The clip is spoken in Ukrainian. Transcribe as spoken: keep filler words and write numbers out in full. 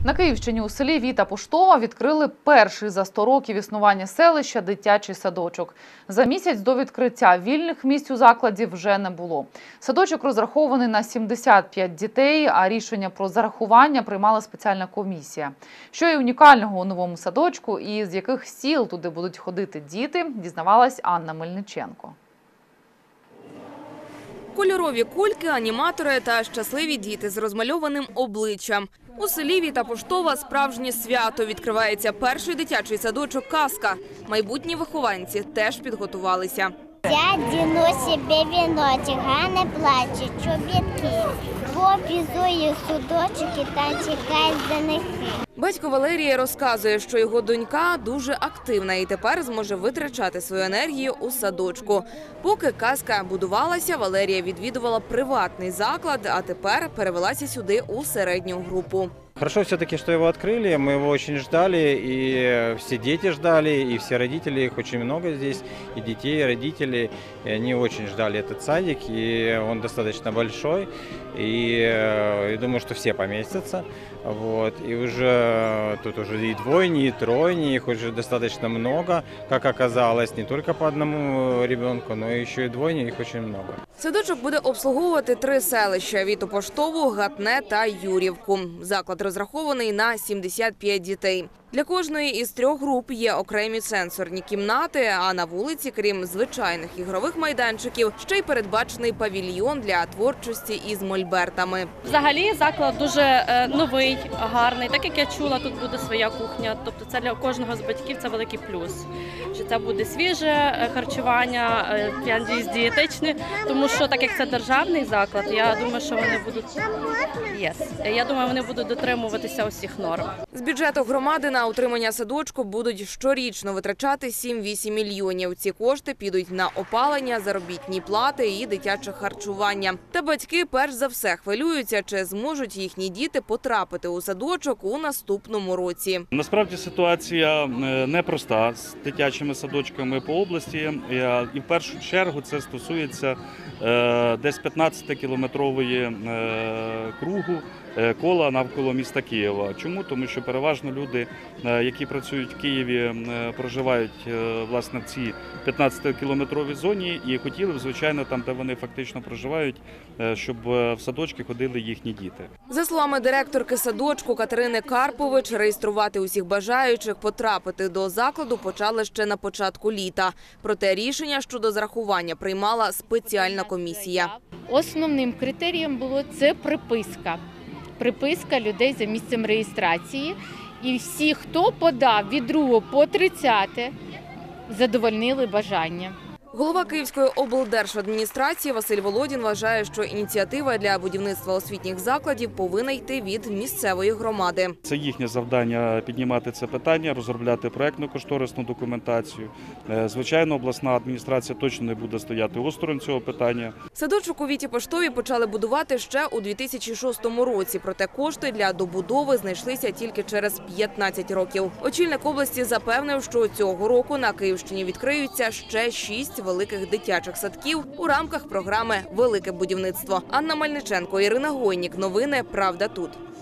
На Київщині у селі Віта Поштова відкрили перший за сто років існування селища дитячий садочок. За місяць до відкриття вільних місць у закладі вже не було. Садочок розрахований на сімдесят п'ять дітей, а рішення про зарахування приймала спеціальна комісія. Що є унікального у новому садочку і з яких сіл туди будуть ходити діти, дізнавалась Анна Мельниченко. Кольорові кульки, аніматори та щасливі діти з розмальованим обличчям. У селі Віта Поштова справжнє свято. Відкривається перший дитячий садочок «Казка». Майбутні вихованці теж підготувалися. Я діну собі віночок, а не плачу, чобітки. Побізую судочки та чекаю за них. Батько Валерія розказує, що його донька дуже активна і тепер зможе витрачати свою енергію у садочку. Поки «Казка» будувалася, Валерія відвідувала приватний заклад, а тепер перевелася сюди у середню групу. Хорошо все-таки, что его открыли, мы его очень ждали, и все дети ждали, и все родители, их очень много здесь, и детей, и родителей, и они очень ждали этот садик, и он достаточно большой, и я думаю, что все поместятся, вот, и уже тут уже и двойни, и тройни, их уже достаточно много, как оказалось, не только по одному ребенку, но еще и двойни, их очень много. Садочок буде обслуговувати три селища – Віту Поштову, Гатне та Юрівку. Заклад розрахований на сімдесят п'ять дітей. Для кожної із трьох груп є окремі сенсорні кімнати, а на вулиці, крім звичайних ігрових майданчиків, ще й передбачений павільйон для творчості із мольбертами. Взагалі заклад дуже новий, гарний. Так як я чула, тут буде своя кухня. Тобто це для кожного з батьків це великий плюс. Що це буде свіже харчування, я надіюсь, дієтичне. Тому що так як це державний заклад, я думаю, що вони будуть yes. Я думаю, вони будуть дотримуватися усіх норм. З бюджету громади на утримання садочку будуть щорічно витрачати сім-вісім мільйонів. Ці кошти підуть на опалення, заробітні плати і дитяче харчування. Та батьки перш за все хвилюються, чи зможуть їхні діти потрапити у садочок у наступному році. Насправді ситуація непроста з дитячими садочками по області. І в першу чергу це стосується десь п'ятнадцятикілометрової кругу кола навколо міста Києва. Чому? Тому що переважно люди, які працюють в Києві, проживають власне в цій п'ятнадцятикілометровій зоні і хотіли б, звичайно, там, де вони фактично проживають, щоб в садочки ходили їхні діти. За словами директорки садочку Катерини Карпович, реєструвати усіх бажаючих потрапити до закладу почали ще на початку літа. Проте рішення щодо зарахування приймала спеціальна комісія. Основним критерієм було це приписка. Приписка людей за місцем реєстрації. І всі, хто подав від другого по тридцяте, задовольнили бажання. Голова Київської облдержадміністрації Василь Володін вважає, що ініціатива для будівництва освітніх закладів повинна йти від місцевої громади. Це їхнє завдання – піднімати це питання, розробляти проєктно-кошторисну документацію. Звичайно, обласна адміністрація точно не буде стояти осторонь цього питання. Садочок у Віті Поштовій почали будувати ще у дві тисячі шостому році, проте кошти для добудови знайшлися тільки через п'ятнадцять років. Очільник області запевнив, що цього року на Київщині відкриються ще шість великих дитячих садків у рамках програми «Велике будівництво». Анна Мельниченко, Ірина Гойнік. Новини «Правда тут».